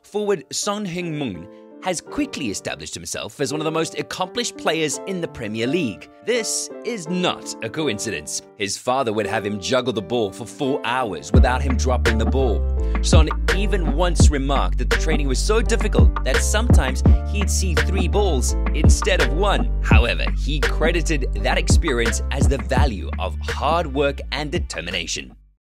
forward Heung has quickly established himself as one of the most accomplished players in the Premier League. This is not a coincidence. His father would have him juggle the ball for 4 hours without him dropping the ball. Son even once remarked that the training was so difficult that sometimes he'd see 3 balls instead of 1. However, he credited that experience as the value of hard work and determination.